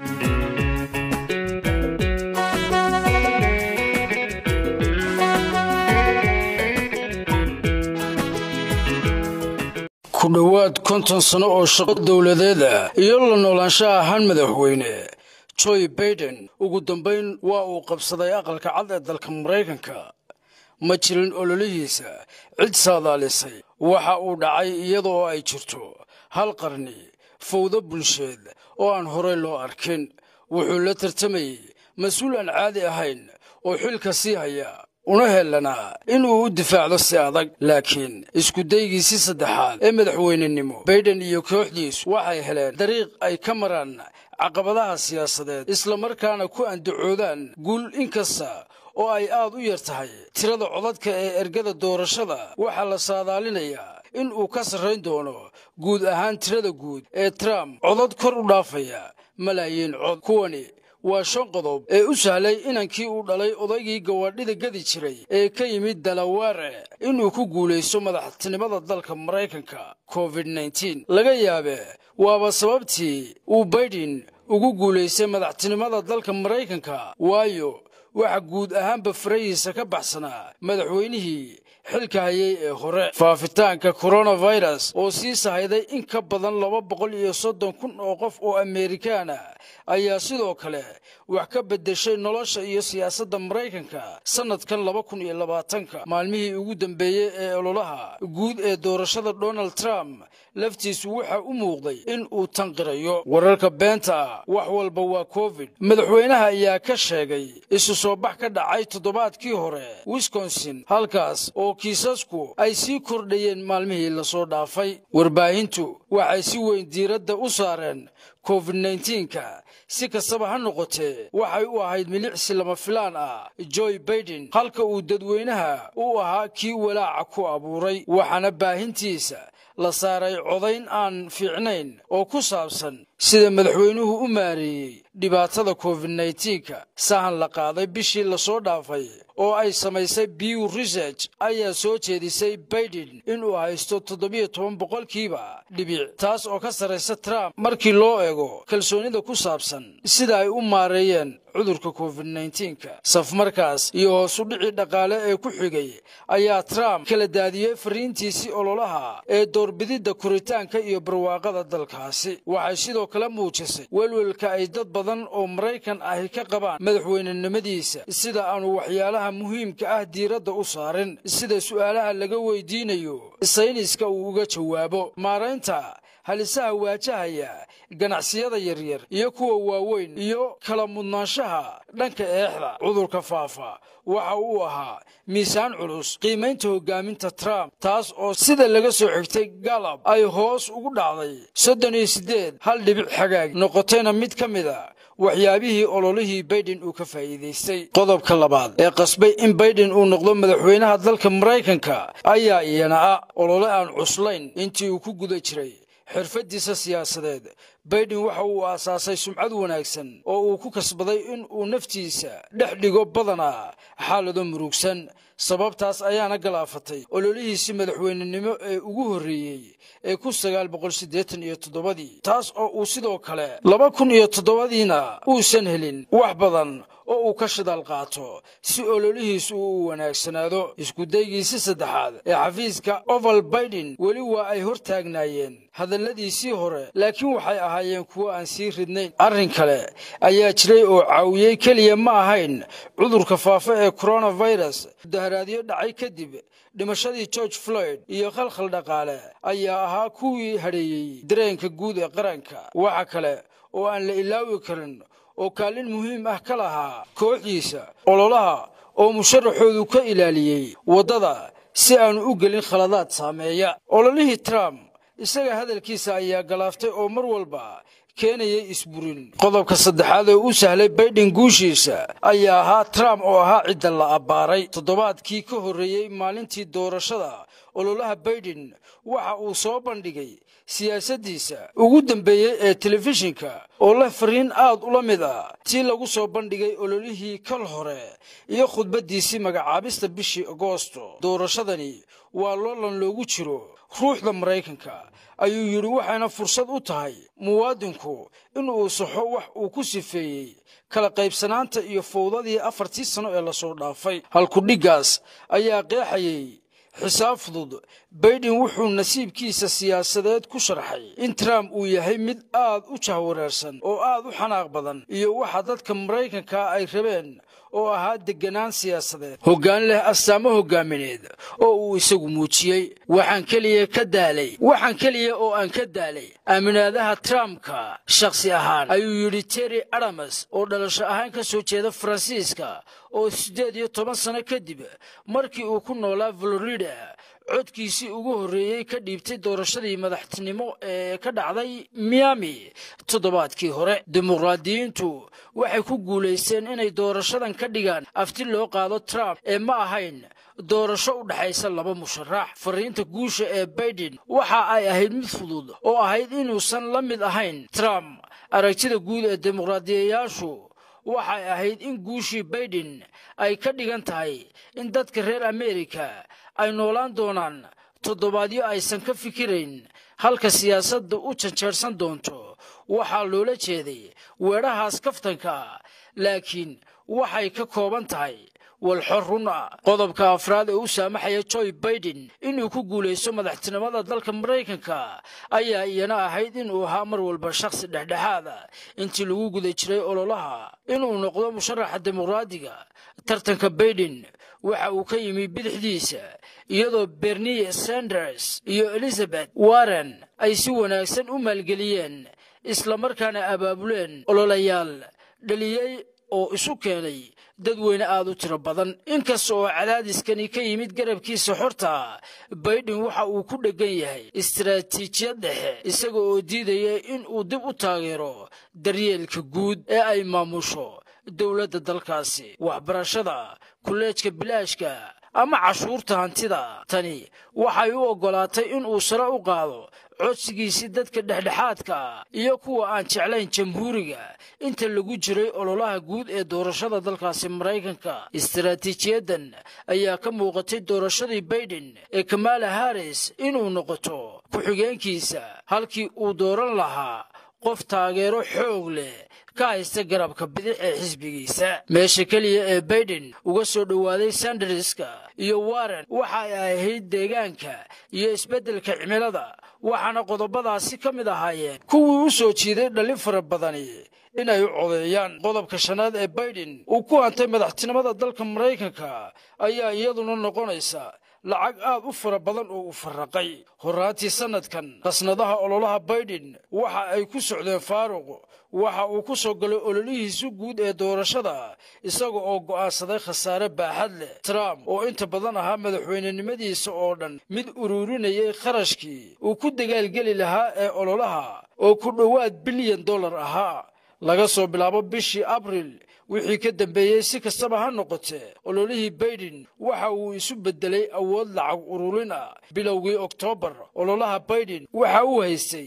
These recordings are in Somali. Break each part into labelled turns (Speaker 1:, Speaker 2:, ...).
Speaker 1: ku dhawaad 50 sano oo shaqo dawladeed iyo la noolaanshaha han madaxweyne Joe Biden ugu dambeyn waa uu qabsaday aqalka cad ee dalka Mareykanka ma jirin ololihiisa cid saadaalisay waxa uu dhacay iyadoo ay jirto hal qarni fowdo bulsheed oo aan hore loo arkin wuxuu la tartamayay mas'uul aan caadi ahayn oo xilka sii haya una helana inuu u difaacdo si adag laakiin isku daygiisii saddexaad ee madaxweynenimo Biden iyo kooxdiisu waxay heleen dariiq ay ka maraan caqabadaha siyaasadeed isla markaana ku andacoodaan guul inkasta oo ay aad u yar tahay tirada codadka ee ergada doorashada waxa la saadaalinayaa in uu ka sarreyn doono guud ahaan tirada guud ee Trump codad kor u dhaafaya malaayiin cod kuwani waa shan qodob ee u sahlay inankii uu dhalay odaygii gawaadhida gadi jiray ee ka yimid Delaware inuu ku guuleysto madaxtinimada dalka Mareykanka COVID-19 laga yaabe waaba sababtii uu Biden ugu guuleystay madaxtinimada dalka Mareykanka waayo waxa guud ahaanba farihiisa ka baxsanaa madaxweynihii xilka hayay ee hore faafitaanka coronavirus oo sii sahayday in ka badan 230,000 oo qof oo Amerikaan ah ayaa sidoo kale wax ka bedeshay nolosha iyo siyaasadda Mareykanka sanadkan 2020 maalmihii ugu dambeeyay ee ololaha guud ee doorashada Donald Trump laftiisu waxa u muuqday in uu tanqirayo wararka beenta wax walba waa covid madaxweynaha ayaa ka sheegay isu soo bax ka dhacay toddobaadkii hore Wisconsin halkaas oo kiisasku ay sii kordhayeen maalmihii la soo dhaafay warbaahintu waxay si weyn diiradda u saareen COVID-19 si kastaba ha noqotee waxay u ahayd milicsi lama filaan ah Joe Biden halka uu dadweynaha u ahaa kii walaaca ku abuuray waxaana baahintiisa la saaray codayn aan fiicnayn oo ku saabsan sida madaxweynuhu u maareeyay dhibaatada COVID-19 sahan la qaaday bishii la soo dhaafay oo ay samaysay Pew Research ayaa soo jeedisay Biden inuu haysto 17% dhibic taas oo ka sareysa Trump markii loo eego kalsoonida ku saabsan sida ay u maareeyeen cudurka COVID-19 safmarkaas iyo hoos u dhici dhaqaale ee ku xigay ayaa Trump kala daadiyay fariintiisii ololaha ee doorbidida koritaanka iyo barwaaqada dalkaasi waxay sidoo kale muujisay welwelka ay dad badan oo Mareykan ah ka qabaan madaxweynenimadiisa sida aanu waxyaalaha muhiimka ah diiradda u saarin sida su'aalaha laga weydiinayo sayniska uu uga jawaabo maareynta halisaha waajahaya ganacsiyada yaryar iyo kuwa waaweyn iyo kala mudnaanshaha dhanka eexda cudurka faafa waxa uu ahaa miisaan culus qiimaynta hogaaminta Trump taas oo sida laga soo xigtay Gallup ay hoos ugu dhacday 38 hal dhibic xagaag noqotayna mid ka mid ah waxyaabihii ololihii Biden uu ka faa'iideystay qodobka labaad ee qasbay in Biden uu noqdo madaxweynaha dalka Mareykanka ayaa iyana olole aan cuslayn intii uu ku guda jiray xirfadiisa siyaasadeed Biden waxa uu aasaasay sumcad wanaagsan oo uu ku kasbaday in uu naftiisa dhex dhigo badana xaalado murugsan sababtaas ayaana galaafatay ololihiisa madaxweynenimo ee ugu horeeyay ee 1987 taas oo uu sidoo kale 2007 uusan helin wax badan oo uu ka shidal qaato si ololihiisu u wanaagsanaado isku daygiisa saddexaad ee xafiiska Oval Biden weli waa ay hortaagnaayeen hadalladiisii hore laakiin waxay ahaayeen kuwa aan sii ridnayn arrin kale ayaa jiray oo caawiyay kaliya ma ahayn cudurka faafa ee coronavirus daharaadyo dhacay kadib dhimashadii George Floyd iyo khalkhal dhaqaale ayaa ahaa kuwii hareeyay dareenka guud ee qaranka waxa kale oo aan la ilaawi karin oo kaalin muhiim ah ka lahaa kooxdiisa ololaha oo musharaxoodu ka ilaaliyay wadada si aanu u gelin khaladaad saameeya ololihii Trump isaga hadalkiisa ayaa galaaftay oo mar walba keenayay isburin qodobka saddexaad ee u sahlay Biden guushiisa ayaa ahaa Trump oo ahaa cid la abaaray toddobaadkii ka horeeyay maalintii doorashada ololaha Biden waxa uu soo bandhigay siyaasaddiisa ugu dambeeyay ee telefishinka oo la fariin aad ula mid ah tii lagu soo bandhigay ololihii kal hore iyo khudbadiisii magacaabista bishii Agoosto. Doorashadani waa loolan loogu jiro ruuxda Mareykanka, ayuu yiri, waxayna fursad u tahay muwaadinku inuu saxo wax uu ku sifeeyay kala qaybsanaanta iyo fowdadii 4 sano ee la soo dhaafay. Halku dhigaas ayaa qeexayay xisaab fudud. Biden wuxuu nasiibkiisa siyaasadeed ku sharxay in Trump uu yahay mid aad u jahwareersan oo aad u xanaaq badan iyo waxa dadka Mareykanka ay rabeen oo ahaa deganaan siyaasadeed, hoggaan leh astaamo hoggaamineed oo uu isagu muujiyay. waxaan kaliya oo aan ka daalay aaminaadaha Trumpka shakhsi ahaan, ayuu yiri Terry Adams oo dhalasho ahaan ka soo jeeda Faransiiska oo 18 sano kadib markii uu ku noolaa Florida codkiisii ugu horeeyay ka dhiibtay doorashadii madaxtinimo ee ka dhacday Miami toddobaadkii hore. Dimuqraadiyiintu waxay ku guuleysteen inay doorashadan ka dhigaan afti loo qaado Trump ee ma ahayn doorasho u dhaxaysa laba musharax. Fariinta guusha ee Biden waxa ay ahayd mid fudud oo ahayd inuusan la mid ahayn Trump. Aragtida guud ee dimuqraadiyaashu waxay ahayd in guushii Biden ay ka dhigan tahay in dadka reer Amerika ay noolaan doonaan toddobaadyo aysan ka fikirayn halka siyaasadda u janjeersan doonto. waxaa loola jeeday weerahaas kaftanka, laakiin waxay ka kooban tahay walxor run ah. qodobka afraad ee u saamaxaya Joe Biden inuu ku guuleysto madaxtinimada dalka Mareykanka ayaa iyana ahayd inuu ahaa mar walba shakhsi dhexdhexaad ah intii lagu guda jiray ololaha inuu noqdo musharaxa dimuqraadiga. tartanka Biden waxa uu ka yimi bidixdiisa, iyadoo Bernie Sanders iyo Elizabeth Warren ay si wanaagsan u maalgeliyeen isla markaana abaabuleen ololayaal dhaliyay oo isu keenay dadweyne aad u tiro badan. inkasta oo cadaadiskani ka yimid garabkiisa xorta, Biden waxa uu ku dhagan yahay istiraatiijiyad dhexe, isaga oo diidaya in uu dib u taageero daryeelka guud ee ay maamusho dowladda dalkaasi, waxbarashada, kuleejka bilaashka ama cashuurta hantida. tani waxay u ogolaatay in uu sare u qaado codsigiisii dadka dhexdhexaadka iyo kuwa aan jeclayn jamhuuriga inta lagu jiray ololaha guud ee doorashada dalkaasi Mareykanka. istiraatiijiyadan ayaa ka muuqatay doorashadii Biden ee Kamala Harris inuu noqoto ku-xigeenkiisa, halkii uu dooran lahaa qof taageero xoog leh ka haysta garabka bidix ee xisbigiisa. meesha kaliya ee Biden uga soo dhawaaday Sanderska iyo Warren waxa ay ahayd deegaanka iyo isbeddelka cimilada, waxaana qodobadaasi ka mid ahaayeen kuwii u soo jiiday dhalin fara badani inay u codeeyaan. qodobka shanaad ee Biden uu ku hantay madaxtinimada dalka Mareykanka ayaa iyaduna noqonaysa lacag aad u fara badan oo u farraqay. horaantii sanadkan qasnadaha ololaha Biden waxa ay ku socdeen faaruq. waxa uu ku soo galay ololihiisa guud ee doorashada isaga oo go'aansaday khasaare baaxad leh. Trump oo inta badan ahaa madaxweynenimadiisa oo dhan mid ururinayay kharashkii uu ku dagaalgeli lahaa ee ololaha oo ku dhowaad $1 bilyan ahaa laga soo bilaabo bishii Abriil wixii ka dambeeyay. si kastaba ha noqotee, ololihii Biden waxa uu isu bedelay awood lacag ururin ah. bilowgii Oktoobar, ololaha Biden waxa uu haystay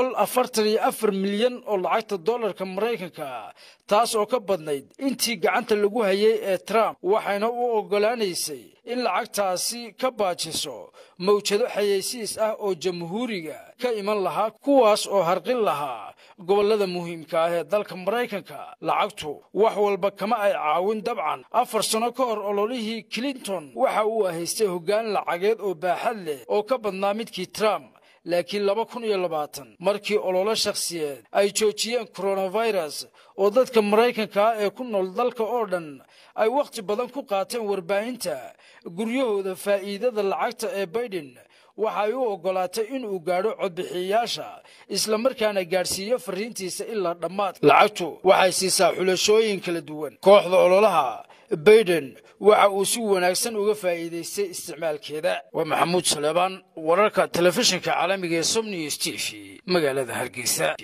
Speaker 1: $144 milyan oo lacagta dollarka Mareykanka, taas oo ka badnayd intii gacanta lagu hayay ee Trump, waxayna u ogolaanaysay in lacagtaasi ka baajiso mawjado xayeysiis ah oo jamhuuriga ka iman lahaa, kuwaas oo harqin lahaa gobollada muhiimka ah ee dalka Mareykanka. lacagtu wax walba kama ay caawin. dabcan 4 sano ka hor ololihii Clinton waxa uu haystay hoggaan lacageed oo baaxad leh oo ka badnaa midkii Trump, laakiin 2020 markii olole shakhsiyeed ay joojiyeen coronavirus oo dadka Mareykanka ee ku nool dalka oo dhan ay waqti badan ku qaateen warbaahinta guryahooda, faa'iidada lacagta ee Biden waxay u ogolaatay in uu gaadho codbixiyayaasha isla markaana gaarsiiyo fariintiisa ilaa dhammaad. lacagtu waxay siisaa xulashooyin kala duwan. kooxda ololaha Biden waxa uu si wanaagsan uga faa'iideystay isticmaalkeeda. waa Maxamuud Saleebaan, wararka telefishinka caalamiga ee Som News TV, magaalada Hargeysa.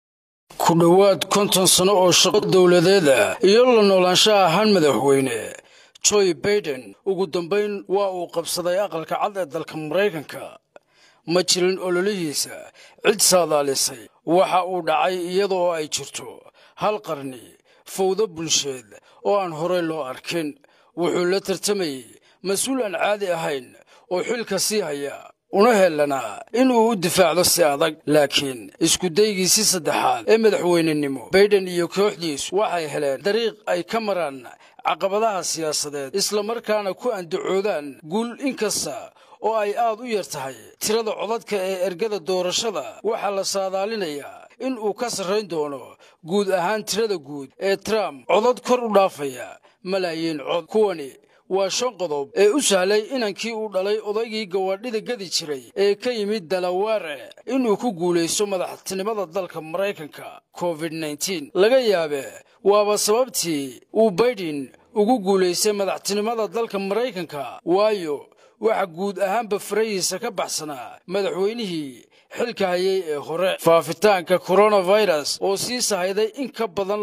Speaker 1: ku dhowaad 50 sano oo shaqo dowladeed iyo la noolaanshaha madaxweyne Joe Biden ugu dambayn waa uu qabsaday aqalka cad ee dalka Mareykanka. Ma jirin ololihiisa cid saadaalisay waxa uu dhacay iyadoo ay jirto hal qarni fowdo bulsheed oo aan horey loo arkin. Wuxuu la tartamayay mas'uul aan caadi ahayn oo xilka sii haya una helanaa inuu u difaacdo si adag, laakiin isku daygiisii saddexaad ee madaxweynenimo Biden iyo kooxdiisu waxay heleen dariiq ay ka maraan caqabadaha siyaasadeed isla markaana ku andacoodaan guul inkasta oo ay aad u yar tahay tirada codadka ee ergada doorashada. waxaa la saadaalinayaa in uu ka sarrayn doono guud ahaan tirada guud ee Trump codad kor u dhaafaya malaayiin cod. kuwani waa 5 qodob ee u sahlay inankii uu dhalay odaygii gawaadhida gadi jiray ee ka yimid Delaware inuu ku guuleysto madaxtinimada dalka Mareykanka. COVID-19 laga yaabee waaba sababtii uu Biden ugu guuleystay madaxtinimada dalka Mareykanka, waayo waxa guud ahaanba farihiisa ka baxsanaa madaxweynihii xilka hayay ee hore. faafitaanka coronavirus oo sii sahayday in ka badan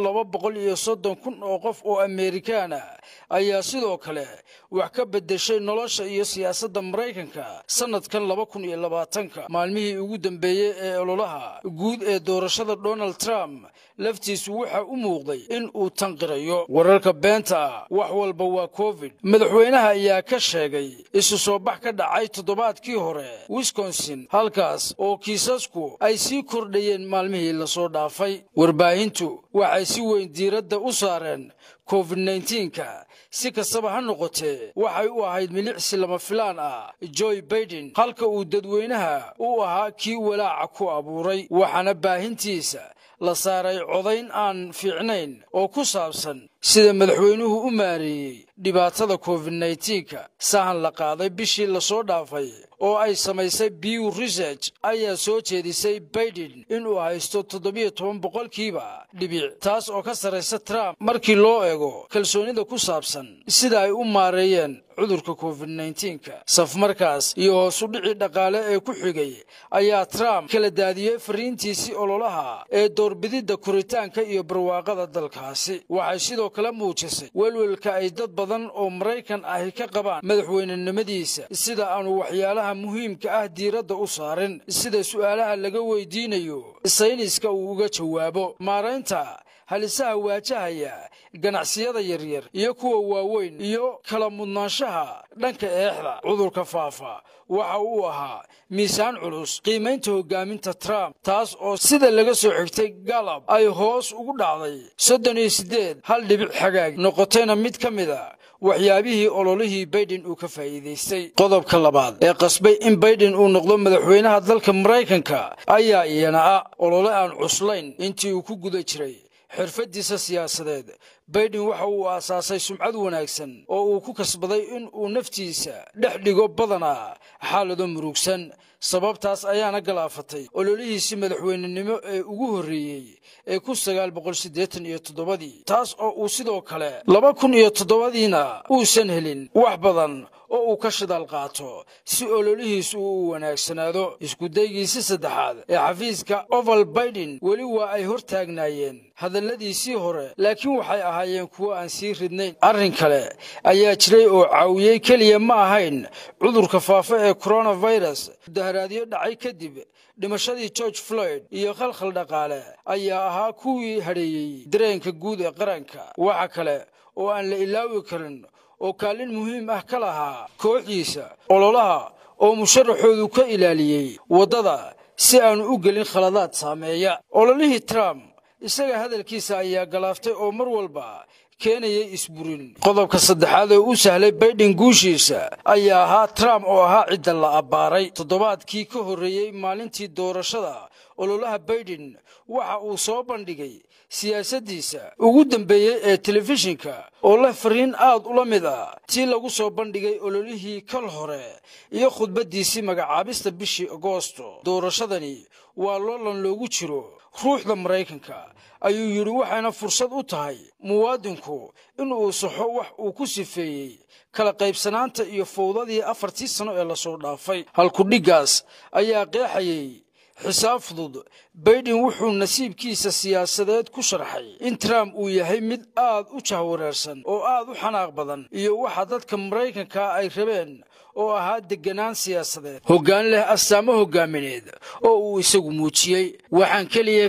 Speaker 1: 230,000 oo qof oo Amerikaan ah ayaa sidoo kale wax ka bedeshay nolosha iyo siyaasadda Mareykanka sanadkan 2020. maalmihii ugu dambeeyay ee ololaha guud ee doorashada Donald Trump laftiisu waxa u muuqday in uu tanqirayo wararka beenta wax walba waa COVID. madaxweynaha ayaa ka sheegay isu soo bax ka dhacay toddobaadkii hore Wisconsin, halkaas oo kiisasku ay sii kordhayeen maalmihii la soo dhaafay. warbaahintu waxay si weyn diiradda u saareen COVID-19ka. si kastaba ha noqotee waxay u ahayd milicsi lama filaan ah Joe Biden, halka uu dadweynaha u ahaa kii walaaca ku abuuray. waxaana baahintiisa la saaray codayn aan fiicnayn oo ku saabsan sida madaxweynuhu u maareeyay dhibaatada COVID-19ka. sahan la qaaday bishii la soo dhaafay oo ay samaysay Pew Research ayaa soo jeedisay Biden inuu haysto 17% dhibic, taas oo ka sareysa Trump markii loo eego kalsoonida ku saabsan sida ay u maareeyeen cudurka COVID-19ka. safmarkaas iyo hoos u dhici dhaqaale ee ku xigay ayaa Trump kala daadiyay fariintiisii ololaha ee doorbidida koritaanka iyo barwaaqada dalkaasi. waxay sidoo kale muujisay welwelka ay dad badan oo Mareykan ahi ka qabaan madaxweynenimadiisa, sida aanu waxyaalaha muhiimka ah diiradda u saarin, sida su'aalaha laga weydiinayo sayniska uu uga jawaabo, maaraynta halisaha waajahaya ganacsiyada yaryar iyo kuwa waaweyn, iyo kala mudnaanshaha dhanka eexda cudurka faafa. waxa uu ahaa miisaan culus qiimaynta hogaaminta Trump, taas oo sida laga soo xigtay Gallup ay hoos ugu dhacday 38 hal dhibic xagaag noqotayna mid ka mid ah waxyaabihii ololihii Biden uu ka faa'iideystay. qodobka labaad ee qasbay in Biden uu noqdo madaxweynaha dalka Mareykanka ayaa iyana ah olole aan cuslayn. intii uu ku guda jiray xirfadiisa siyaasadeed, Biden waxa uu aasaasay sumcad wanaagsan oo uu ku kasbaday in uu naftiisa dhex dhigo badanaa xaalado murugsan. sababtaas ayaana galaafatay ololihiisii madaxweynenimo ee ugu horreeyay ee 1987, taas oo uu sidoo kale 2007diina uusan helin wax badan oo uu ka shidaal qaato si ololihiisu u wanaagsanaado. isku daygiisii saddexaad ee xafiiska Oval Biden weli waa ay hortaagnaayeen hadalladiisii hore, laakiin waxay ahaayeen kuwo aan sii ridnayn. arrin kale ayaa jiray oo caawiyey keliya ma ahayn cudurka faafa ee coronavirus. mudaharaadyo dhacay kadib dhimashadii George Floyd iyo khalkhal dhaqaale ayaa ahaa kuwii hadheeyey dareenka guud ee qaranka. waxa kale oo aan la ilaawi karin oo kaalin muhiim ah ka lahaa kooxdiisa ololaha oo musharaxoodu ka ilaaliyay wadada si aan u gelin khaladaad saameeya ololihii Trump. isaga hadalkiisa ayaa galaaftay oo mar walba keenayay isburin. qodobka saddexaad ee u sahlay Biden guushiisa ayaa ahaa Trump oo ahaa cidda la abbaaray. toddobaadkii ka horreeyay maalintii doorashada, ololaha Biden waxa uu soo bandhigay siyaasaddiisa ugu dambeeyay ee telefishinka oo leh fariin aad ula mid ah tii lagu soo bandhigay ololihii kal hore iyo khudbadiisii magacaabista bishii Agoosto. doorashadani waa loolan loogu jiro ruuxda Mareykanka, ayuu yiri, waxayna fursad u tahay muwaadinku inuu saxo wax uu ku sifeeyay kala qaybsanaanta iyo fowdadii 4 sano ee la soo dhaafay. halku dhigaas ayaa qeexayay xisaab fudud Biden wuxuu nasiibkiisa siyaasadeed ku sharxay in Trump uu yahay mid aad u jahwareersan oo aad u xanaaq badan iyo waxa dadka Mareykanka ay rabeen oo ahaa deganaan siyaasadeed hoggaan leh astaamo hoggaamineed oo uu isagu muujiyay. waxaan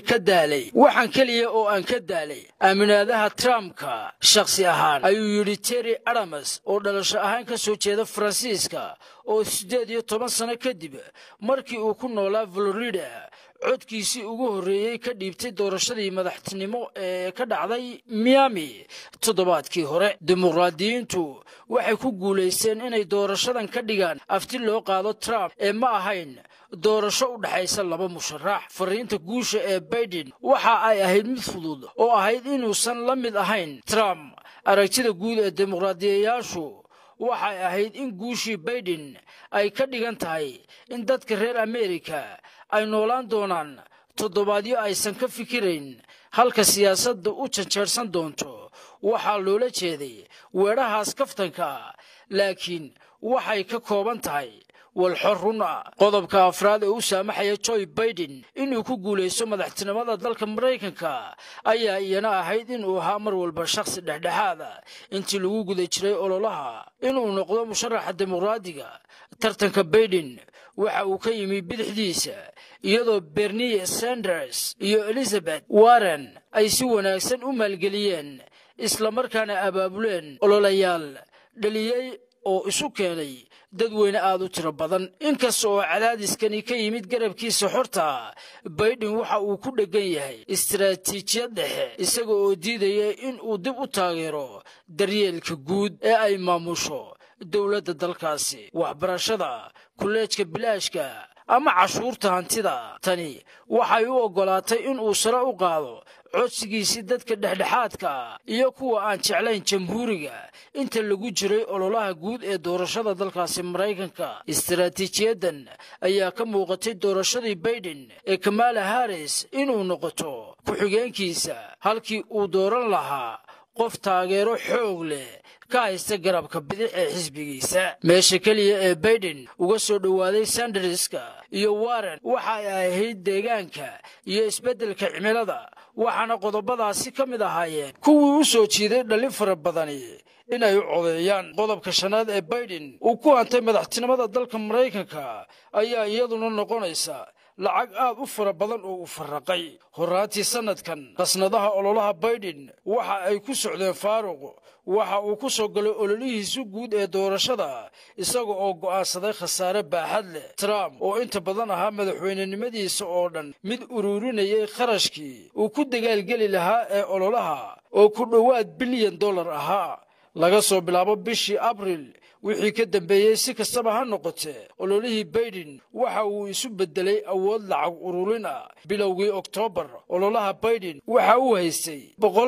Speaker 1: kaliya oo aan ka daalay aaminaadaha Trumpka shakhsi ahaan, ayuu yidhi Terry Adams oo dhalasho ahaan ka soo jeeda Faransiiska oo 18 sano kadib markii uu ku noolaa Florida codkiisii ugu horreeyay ka dhiibtay doorashadii madaxtinimo ee ka dhacday Miami toddobaadkii hore. Dimuqraadiyiintu waxay ku guulaysteen inay doorashadan ka dhigaan afti loo qaado Trump ee ma ahayn doorasho u dhaxaysa laba musharax. Fariinta guusha ee Biden waxa ay ahayd mid fudud oo ahayd inuusan la mid ahayn Trump. Aragtida guud ee dimuqraadiyayaashu waxay ahayd in guushii Biden ay ka dhigan tahay in dadka reer Ameerika ay noolaan doonaan toddobaadyo aysan ka fikirayn halka siyaasadda u janjeersan doonto. waxaa loola jeeday weerahaas kaftanka, laakiin waxay ka kooban tahay walxo run ah. qodobka afraad ee u saamaxaya Joe Biden inuu ku guuleysto madaxtinimada dalka Mareykanka ayaa iyana ahayd inuu ahaa mar walba shakhsi dhexdhexaad ah intii lagu guda jiray ololaha inuu noqdo musharaxa dimuqraadiga. tartanka Biden waxa uu ka yimi bidixdiisa iyadoo Bernie Sanders iyo Elizabeth Warren ay si wanaagsan u maalgeliyeen isla markaana abaabuleen ololayaal dhaliyay oo isu keenay dadweyne aad u tiro badan. inkasta oo cadaadiskani ka yimid garabkiisa xorta, Biden waxa uu ku dhegan yahay istiraatiijiyad dhexe isaga oo diidaya in uu dib u taageero daryeelka guud ee ay maamusho dowladda dalkaasi, waxbarashada, kulleejka bilaashka ama cashuurta hantida. tani waxay u ogolaatay in uu sare u qaado codsigiisii dadka dhexdhexaadka iyo kuwa aan jeclayn jamhuuriga inta lagu jiray ololaha guud ee doorashada dalkaasi Mareykanka. istiraatiijiyadan ayaa ka muuqatay doorashadii Biden ee Kamala Harris inuu noqoto ku-xigeenkiisa halkii uu dooran lahaa qof taageero xoog leh ka haysta garabka bidix ee xisbigiisa. meesha kaliya ee Biden uga soo dhawaaday Sanderska iyo Warren waxa ay ahayd deegaanka iyo isbeddelka cimilada, waxaana qodobadaasi ka mid ahaayeen kuwii u soo jiiday dhalin fara badani inay u codeeyaan. qodobka shanaad ee Biden uu ku hantay madaxtinimada dalka Mareykanka ayaa iyaduna noqonaysa lacag aad u fara badan oo u faraqay. horaantii sanadkan qasnadaha ololaha Biden waxa ay ku socdeen faaruq. waxa uu ku soo galay ololihiisa guud ee doorashada isaga oo go'aansaday khasaare baaxad leh. Trump oo inta badan ahaa madaxweynenimadiisa oo dhan mid ururinayay kharashkii uu ku dagaalgeli lahaa ee ololaha oo ku dhowaad $1 bilyan ahaa laga soo bilaabo bishii Abriil wixii ka dambeeyay. si kastaba ha noqotee, ololihii Biden waxa uu isu bedelay awood lacag ururin ah. bilowgii Oktoobar, ololaha Biden waxa uu haystay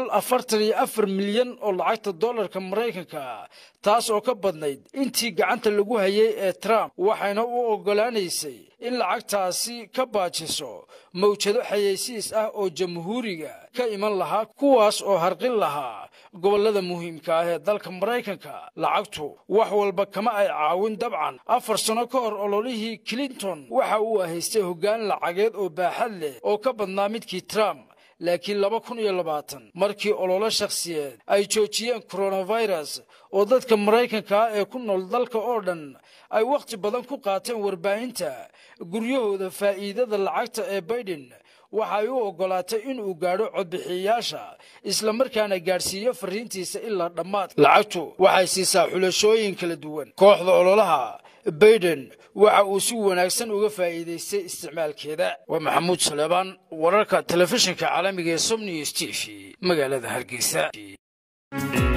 Speaker 1: $144 milyan oo lacagta dollarka Mareykanka, taas oo ka badnayd intii gacanta lagu hayay ee Trump, waxayna u ogolaanaysay in lacagtaasi ka baajiso mawjado xayeysiis ah oo jamhuuriga ka iman lahaa kuwaas oo harqin lahaa gobollada muhiimka ah ee dalka Mareykanka. lacagtu wax walba kama ay caawin dabcan. 4 sano ka hor ololihii Clinton waxa uu haystay hoggaan lacageed oo baaxad leh oo ka badnaa midkii Trump, laakiin 2020 markii ololo shakhsiyeed ay joojiyeen coronavirus oo dadka Mareykanka ee ku nool dalka oo dhan ay waqti badan ku qaateen warbaahinta guryahooda, faa'iidada lacagta ee Biden waxay u ogolaatay in uu gaadho codbixiyayaasha isla markaana gaarsiiyo fariintiisa ilaa dhammaad. lacagtu waxay siisaa xulashooyin kala duwan. kooxda ololaha Biden waxa uu si wanaagsan uga faa'iideystay isticmaalkeeda. waa Maxamuud Saleebaan, wararka telefishinka caalamiga ee Som News TV, magaalada Hargeysa.